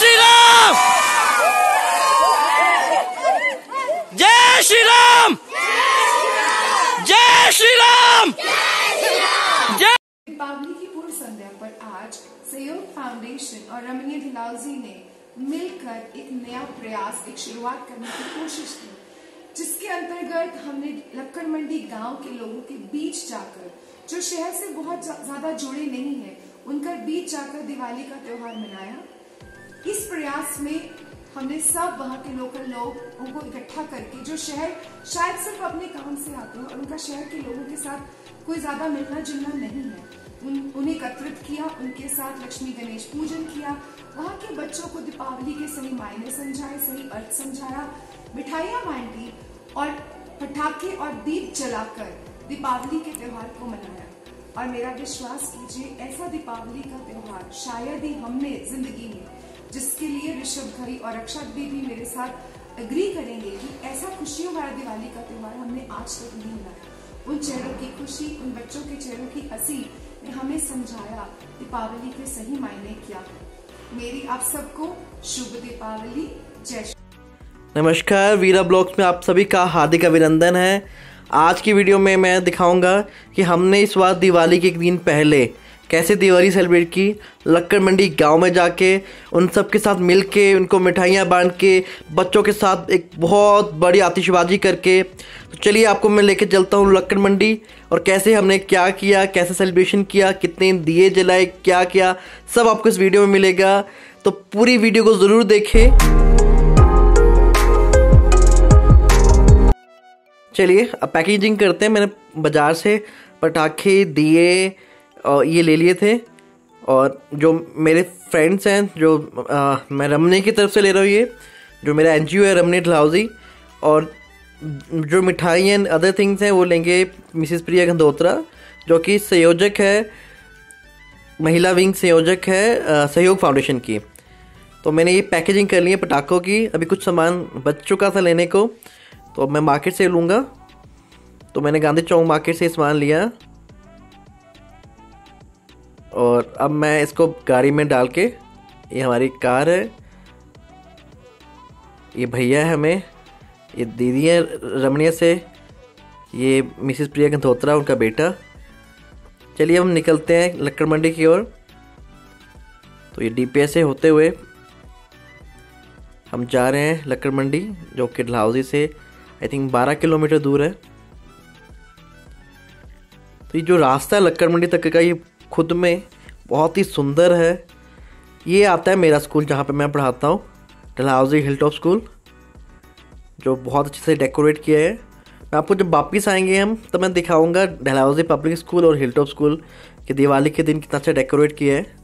श्री राम, जय श्री राम, जय श्री राम, जय। दीपावली की पूर्व संध्या पर आज सहयोग फाउंडेशन और रमणीय ढिलाउजी ने मिलकर एक नया प्रयास, एक शुरुआत करने की कोशिश की, जिसके अंतर्गत हमने लक्कड़ मंडी गांव के लोगों के बीच जाकर, जो शहर से बहुत ज्यादा जुड़े नहीं है, उनका बीच जाकर दिवाली का त्योहार मनाया। इस प्रयास में हमने सब वहां के लोकल लोगों को इकट्ठा करके, जो शहर शायद सिर्फ अपने काम से आते हैं और उनका शहर के लोगों के साथ कोई ज्यादा मिलना जुलना नहीं है, उन्हें एकत्रित किया, उनके साथ लक्ष्मी गणेश पूजन किया, वहाँ के बच्चों को दीपावली के सही मायने समझाए, सही अर्थ समझाया, मिठाइयाँ बांटी और पटाखे और दीप जलाकर दीपावली के त्योहार को मनाया। और मेरा विश्वास कीजिए, ऐसा दीपावली का त्योहार शायद ही हमने जिंदगी में, जिसके लिए ऋषभ घई और रक्षा दी भी मेरे साथ अग्री करेंगे कि ऐसा खुशियों भरा दिवाली का त्योहार हमने आज तक नहीं मनाया। उन चेहरों की खुशी, उन बच्चों के चेहरों की हंसी ने हमें समझाया दीपावली के सही मायने क्या है। मेरी आप सबको शुभ दीपावली, जय श्री। नमस्कार, वीरा ब्लॉग्स में आप सभी का हार्दिक अभिनंदन है। आज की वीडियो में मैं दिखाऊंगा कि हमने इस बार दिवाली के एक दिन पहले कैसे दिवाली सेलिब्रेट की, लक्कड़ मंडी गांव में जाके उन सब के साथ मिल के, उनको मिठाइयाँ बांट के, बच्चों के साथ एक बहुत बड़ी आतिशबाजी करके। तो चलिए आपको मैं लेके चलता हूँ लक्कड़ मंडी, और कैसे हमने क्या किया, कैसे सेलिब्रेशन किया, कितने दिए जलाए, क्या किया, सब आपको इस वीडियो में मिलेगा। तो पूरी वीडियो को ज़रूर देखें। चलिए अब पैकेजिंग करते हैं। मैंने बाज़ार से पटाखे, दिए और ये ले लिए थे, और जो मेरे फ्रेंड्स हैं, जो मैं रमने की तरफ से ले रहा हूँ, ये जो मेरा एनजीओ है रमणीय ढिलाउजी, और जो मिठाई एंड अदर थिंग्स हैं वो लेंगे मिसेस प्रिया गंधोत्रा, जो कि संयोजक है, महिला विंग संयोजक है सहयोग फाउंडेशन की। तो मैंने ये पैकेजिंग कर ली है पटाखों की। अभी कुछ सामान बच चुका था लेने को, तो अब मैं मार्केट से लूँगा। तो मैंने गांधी चौक मार्केट से सामान लिया, और अब मैं इसको गाड़ी में डाल के, ये हमारी कार है, ये भैया है हमें, ये दीदी है रमणीय से, ये मिसेस प्रिया गंधोत्रा उनका बेटा। चलिए हम निकलते हैं लक्कड़ मंडी की ओर। तो ये डीपीएस से होते हुए हम जा रहे हैं लक्कड़ मंडी, जो कि ढिलाउजी से आई थिंक 12 किलोमीटर दूर है। तो ये जो रास्ता है लक्कड़ मंडी तक का, ये खुद में बहुत ही सुंदर है। ये आता है मेरा स्कूल जहाँ पे मैं पढ़ाता हूँ, ढिलाउजी हिलटॉप स्कूल, जो बहुत अच्छे से डेकोरेट किया है। मैं आपको जब वापस आएंगे हम, तब मैं दिखाऊंगा ढिलाउजी पब्लिक स्कूल और हिलटॉप स्कूल के दिवाली के दिन कितना अच्छा डेकोरेट किया है।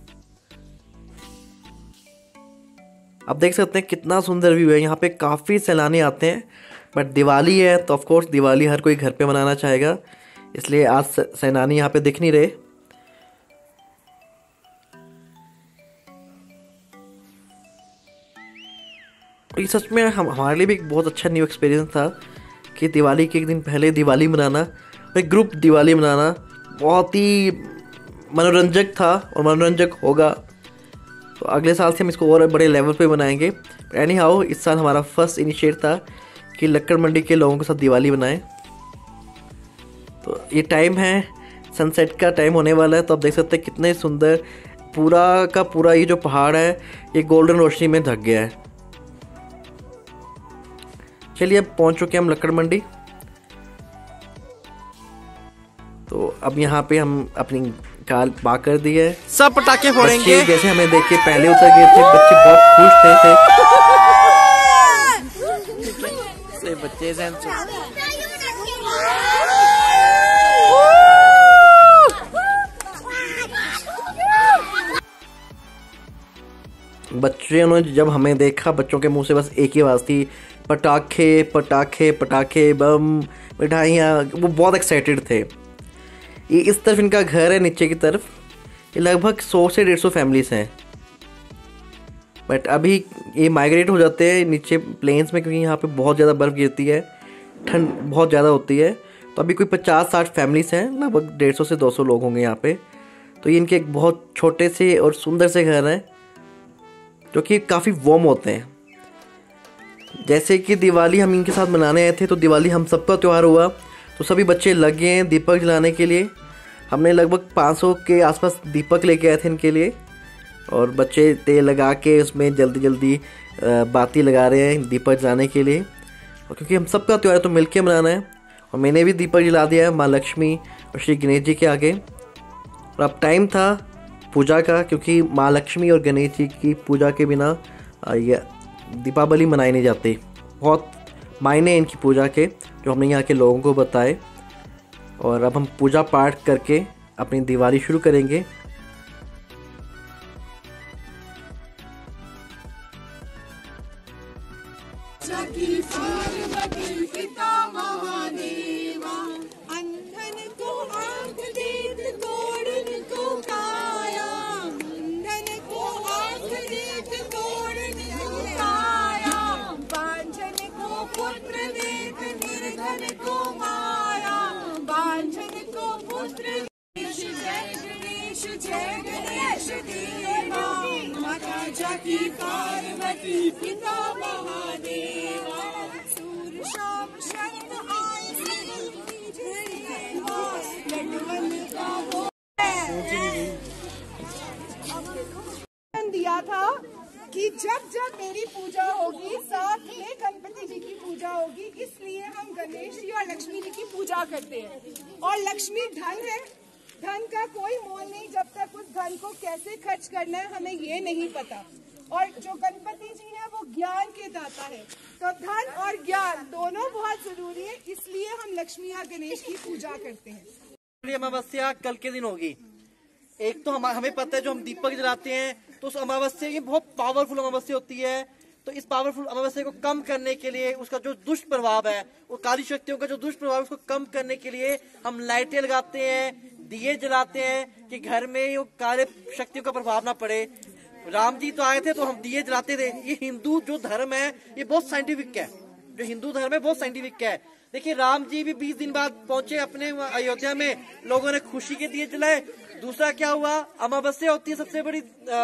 आप देख सकते हैं कितना सुंदर व्यू है। यहाँ पे काफ़ी सैलानी आते हैं, बट दिवाली है तो ऑफकोर्स दिवाली हर कोई घर पे मनाना चाहेगा, इसलिए आज सैलानी यहाँ पे दिख नहीं रहे। ये सच में हमारे लिए भी एक बहुत अच्छा न्यू एक्सपीरियंस था कि दिवाली के एक दिन पहले दिवाली मनाना, एक ग्रुप दिवाली मनाना बहुत ही मनोरंजक था और मनोरंजक होगा। तो अगले साल से हम इसको और बड़े लेवल पे बनाएंगे। एनी हाउ, इस साल हमारा फर्स्ट इनिशिएट था कि लक्कड़ मंडी के लोगों के साथ दिवाली बनाएं। तो ये टाइम है, सनसेट का टाइम होने वाला है। तो आप देख सकते हैं कितने सुंदर पूरा का पूरा ये जो पहाड़ है, ये गोल्डन रोशनी में ढक गया है। चलिए अब पहुंच चुके हैं हम लक्कड़ मंडी। तो अब यहाँ पे हम अपनी कार पार्क कर दी है। सब पटाखे फोड़ेंगे। जैसे हमें देख के पहले उतर गए थे, बच्चे बहुत खुश थे। बच्चे बच्चों ने जब हमें देखा, बच्चों के मुंह से बस एक ही आवाज़ थी, पटाखे पटाखे पटाखे, बम, मिठाइयाँ। वो बहुत एक्साइटेड थे। ये इस तरफ इनका घर है, नीचे की तरफ ये लगभग 100 से 150 फैमिलीज हैं, बट अभी ये माइग्रेट हो जाते हैं नीचे प्लेन्स में, क्योंकि यहाँ पे बहुत ज़्यादा बर्फ़ गिरती है, ठंड बहुत ज़्यादा होती है। तो अभी कोई 50-60 फैमिलीज हैं, लगभग 150 से 200 लोग होंगे यहाँ पे। तो ये इनके एक बहुत छोटे से और सुंदर से घर हैं। जो कि काफ़ी वार्म होते हैं। जैसे कि दिवाली हम इनके साथ मनाने आए थे, तो दिवाली हम सबका त्यौहार हुआ, तो सभी बच्चे लगे हैं दीपक जलाने के लिए। हमने लगभग 500 के आसपास दीपक लेके आए थे इनके लिए, और बच्चे तेल लगा के उसमें जल्दी जल्दी बाती लगा रहे हैं दीपक जलाने के लिए। और क्योंकि हम सबका त्यौहार तो मिलके मनाना है, और मैंने भी दीपक जला दिया है माँ लक्ष्मी और श्री गणेश जी के आगे। और अब टाइम था पूजा का, क्योंकि माँ लक्ष्मी और गणेश जी की पूजा के बिना ये दीपावली मनाई नहीं जाती। बहुत मायने इनकी पूजा के, जो हमने यहाँ के लोगों को बताए। और अब हम पूजा पाठ करके अपनी दिवाली शुरू करेंगे। पार्वती पिता महादेवा सूर्य शाम शरण दिया था कि जब जब मेरी पूजा होगी साथ में गणपति जी की पूजा होगी, इसलिए हम गणेश जी और लक्ष्मी जी की पूजा करते हैं। और लक्ष्मी धन है, धन का कोई मोल नहीं जब तक उस धन को कैसे खर्च करना है हमें ये नहीं पता। और जो गणपति जी है वो ज्ञान के दाता है, तो धन और ज्ञान दोनों बहुत जरूरी है, इसलिए हम लक्ष्मी और गणेश की पूजा करते हैं। अमावस्या कल के दिन होगी। एक तो हमें पता है जो हम दीपक जलाते हैं, तो उस अमावस्या की बहुत पावरफुल अमावस्या होती है। तो इस पावरफुल अमावस्या को कम करने के लिए, उसका जो दुष्प्रभाव है, वो काली शक्तियों का जो दुष्प्रभाव है, उसको कम करने के लिए हम लाइटें लगाते हैं, दिए जलाते हैं कि घर में वो काले शक्तियों का प्रभाव ना पड़े। राम जी तो आए थे तो हम दिए जलाते थे। ये हिंदू जो धर्म है ये बहुत साइंटिफिक है, जो हिंदू धर्म है बहुत साइंटिफिक है। देखिए राम जी भी 20 दिन बाद पहुंचे अपने अयोध्या में, लोगों ने खुशी के दिए जलाए। दूसरा क्या हुआ, अमावस्या होती है सबसे बड़ी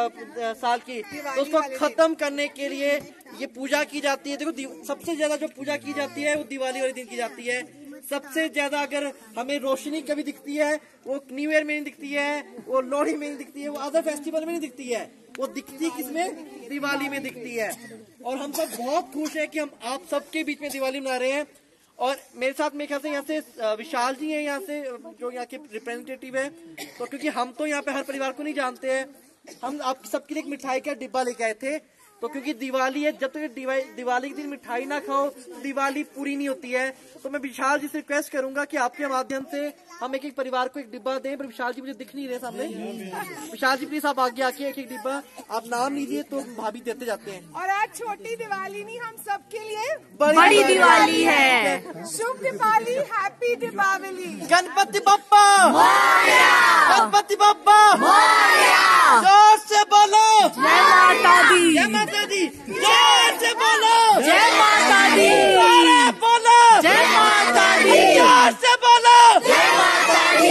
साल की, तो उसको खत्म करने के लिए ये पूजा की जाती है। देखो सबसे ज्यादा जो पूजा की जाती है वो दिवाली वाले दिन की जाती है। सबसे ज्यादा अगर हमें रोशनी कभी दिखती है वो न्यू ईयर में नहीं दिखती है, वो लोहड़ी में नहीं दिखती है, वो अदर फेस्टिवल में नहीं दिखती है, वो दिखती किसमें, दिवाली में दिखती है। और हम सब बहुत खुश है कि हम आप सबके बीच में दिवाली मना रहे हैं। और मेरे साथ मेरे ख्याल से यहाँ से विशाल जी हैं, यहाँ से जो यहाँ के रिप्रेजेंटेटिव है। तो क्योंकि हम तो यहाँ पे हर परिवार को नहीं जानते हैं, हम आप सबके लिए एक मिठाई का डिब्बा लेके आए थे। तो क्योंकि दिवाली है, जब तक दिवाली के दिन मिठाई ना खाओ तो दिवाली पूरी नहीं होती है। तो मैं विशाल जी से रिक्वेस्ट करूंगा कि आपके माध्यम से हम एक एक परिवार को एक डिब्बा दें। पर विशाल जी मुझे दिख नहीं रहे सामने। विशाल जी प्लीज आप आगे आके एक एक डिब्बा आप नाम लीजिए तो भाभी देते जाते हैं। और आज छोटी दिवाली नहीं, हम सबके लिए बड़ी दिवाली है। शुभ दिवाली, हैप्पी दीपावली। गणपति बप्पा मोरया, गणपति बप्पा मोरया। जोर से बोलो जय माता दी, जय माता दी, जोर से बोलो जय माता दी, बोलो जय माता दी, जोर से बोलो जय माता दी,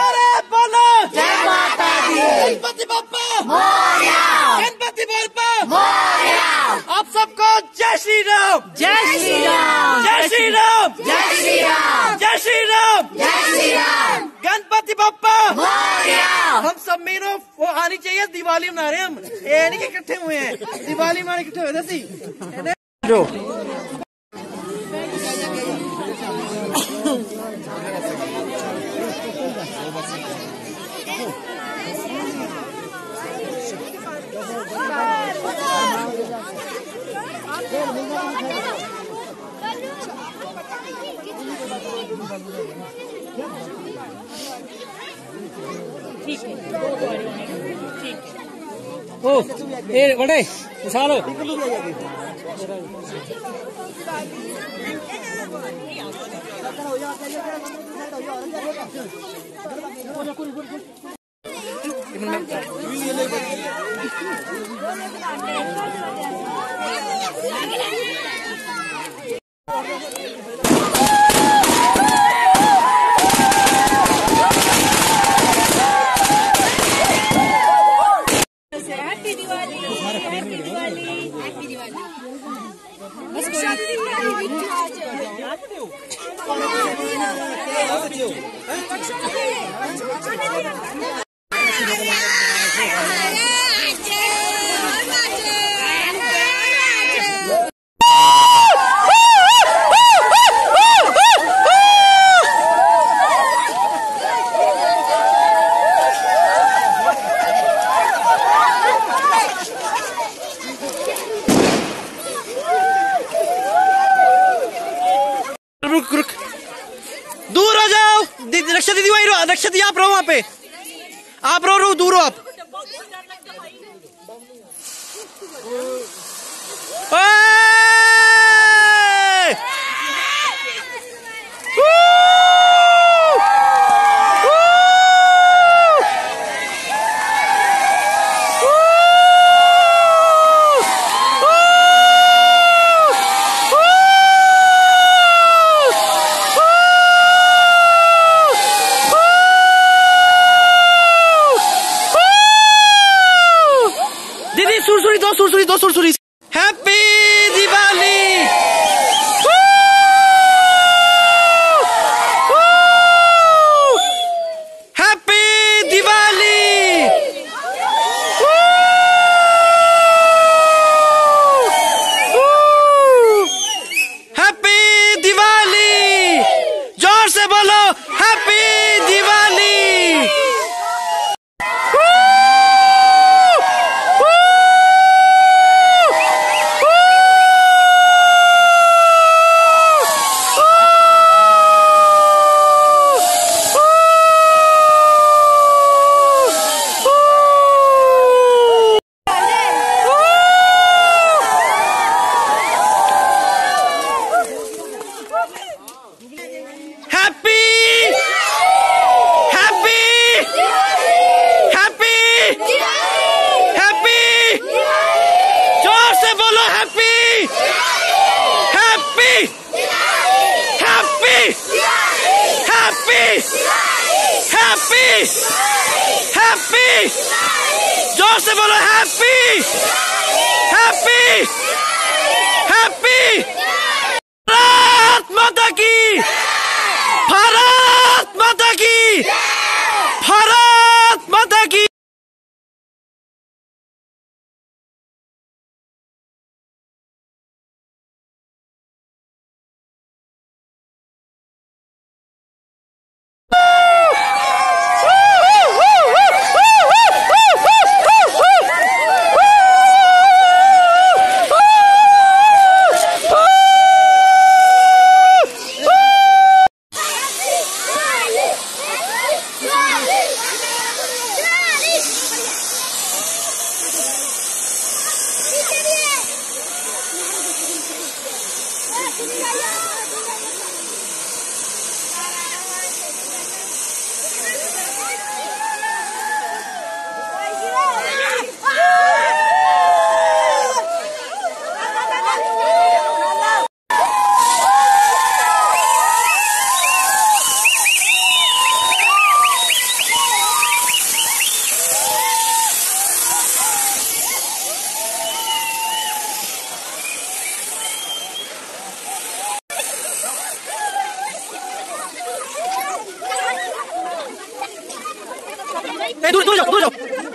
बोलो जय माता दी। गणपति बप्पा मोरया, गणपति बप्पा मोरया। आप सबको जय श्री राम, जय श्री राम, जय श्री राम, जय श्री राम, जय श्री राम, जय श्री राम। गणपति बप्पा मोरया। हम सब में वो आनी चाहिए। दिवाली मना रहे हैं हम, ये नहीं कि इकट्ठे हुए हैं, दिवाली मनाने इकट्ठे हुए थे जो ओ ये बड़े विशालो हैप्पी रुक, दूर हो जाओ। रक्षा दीदी वहीं रहो, रक्षा दीदी आप रहो वहां पे, आप रहो, दूर हो आप। दो सुरसुरी। Happy Diwali. Happy Diwali. Happy Diwali. जोर से बोलो हैप्पी दिवाली। हैप्पी जोर से बोलो हैप्पी हैप्पी हैप्पी। भारत माता की, भारत माता की, भारत माता की। दूर दूर जाओ, दूर जाओ।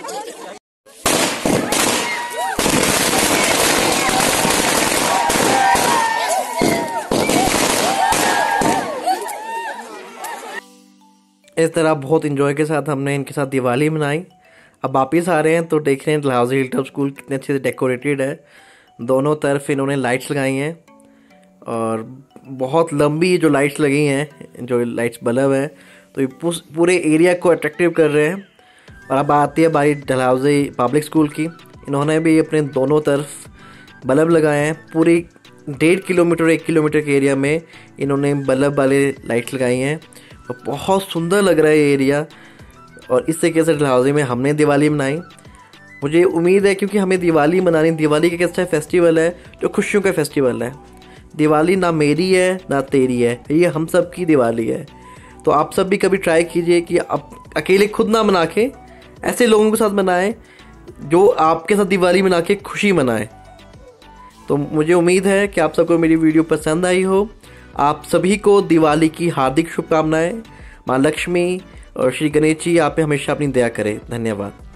इस तरह बहुत इंजॉय के साथ हमने इनके साथ दिवाली मनाई। अब वापिस आ रहे हैं तो देख रहे हैं डलहौजी हिलटॉप स्कूल कितने अच्छे से डेकोरेटेड है। दोनों तरफ इन्होंने लाइट्स लगाई हैं और बहुत लंबी जो लाइट्स लगी हैं, जो लाइट्स बल्ब हैं, तो ये पूरे एरिया को अट्रैक्टिव कर रहे हैं। और अब आती है बारी डलहौजी पब्लिक स्कूल की। इन्होंने भी अपने दोनों तरफ बल्ब लगाए हैं। पूरी 1.5 किलोमीटर 1 किलोमीटर के एरिया में इन्होंने बल्ब वाले लाइट्स लगाई हैं और बहुत सुंदर लग रहा है ये एरिया। और इस तरीके से डलहौजी में हमने दिवाली मनाई। मुझे उम्मीद है क्योंकि हमें दिवाली मनानी, दिवाली एक ऐसा फेस्टिवल है जो खुशियों का फेस्टिवल है। दिवाली ना मेरी है ना तेरी है, ये हम सब की दिवाली है। तो आप सब भी कभी ट्राई कीजिए कि आप अकेले खुद ना मना के ऐसे लोगों के साथ मनाएं जो आपके साथ दिवाली मना के खुशी मनाए। तो मुझे उम्मीद है कि आप सबको मेरी वीडियो पसंद आई हो। आप सभी को दिवाली की हार्दिक शुभकामनाएं। माँ लक्ष्मी और श्री गणेश जी आप पे हमेशा अपनी दया करें। धन्यवाद।